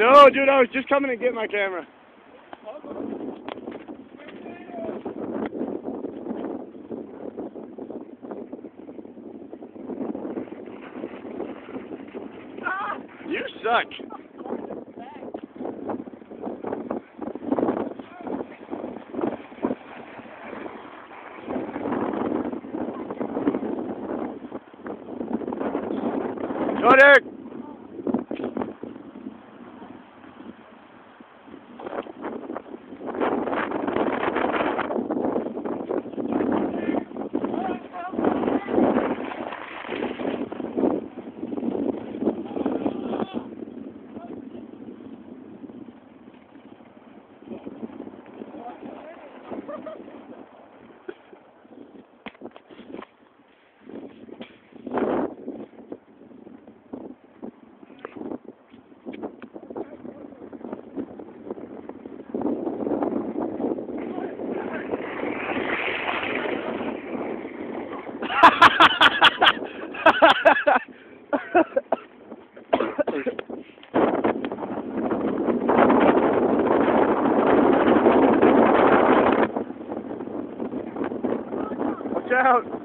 No, dude, I was just coming to get my camera. You suck. Go, Derek. Watch out!